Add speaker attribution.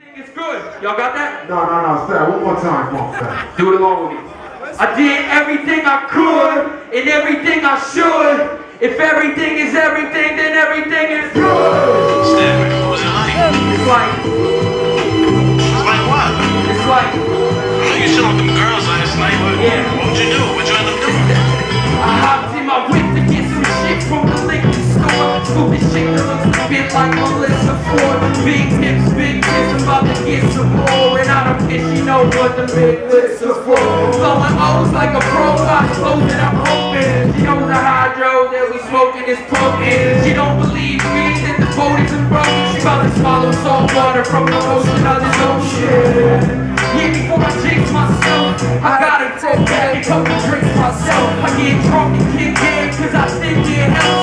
Speaker 1: It's good. Y'all got that?
Speaker 2: No, say it one more time, come on.
Speaker 1: Do it along with me. I did everything I could and everything I should. If everything is everything, then everything is good.
Speaker 3: Stanford, what was it like?
Speaker 1: It's like
Speaker 3: what?
Speaker 1: It's like
Speaker 3: You saw them girls last night.
Speaker 1: Yeah.
Speaker 3: What'd you do? What'd you end up doing?
Speaker 1: I hopped in my whip to get some shit from the liquor store. Stupid shit that looks a bit like Melissa Ford. Big hips, I'm about to get some more. And I don't care, she know what the big lips are for. Blowing O's like a pro, I close it, I'm hoping. She knows the hydro that we smoking is potent. She don't believe me that the boat isn't broken. She about to swallow salt water from the ocean of this ocean. Yeah, before I jinx myself, I gotta take back a couple drinks myself. I get drunk and kick in, cause I think it helps.